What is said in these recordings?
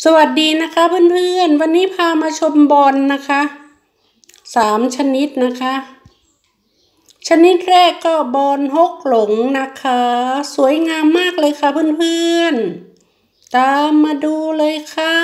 สวัสดีนะคะเพื่อนๆวันนี้พามาชมบอลนะคะ3ชนิดนะคะชนิดแรกก็บอลฮกหลงนะคะสวยงามมากเลยค่ะเพื่อนๆตามมาดูเลยค่ะ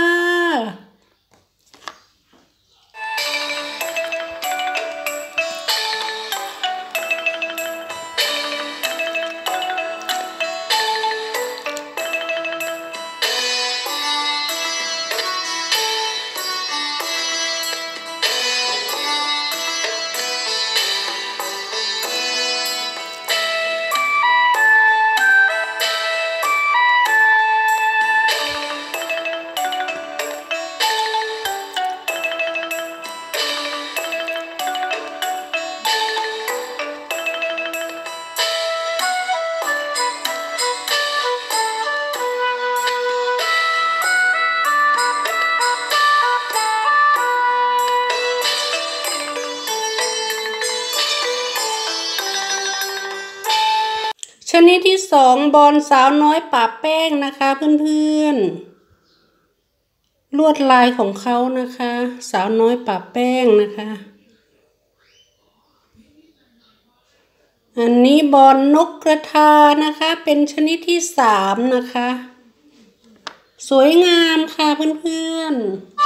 ชนิดที่2บอลสาวน้อยปะแป้งนะคะเพื่อนๆลวดลายของเขานะคะสาวน้อยปะแป้งนะคะอันนี้บอลนกกระทานะคะเป็นชนิดที่3นะคะสวยงามค่ะเพื่อนๆ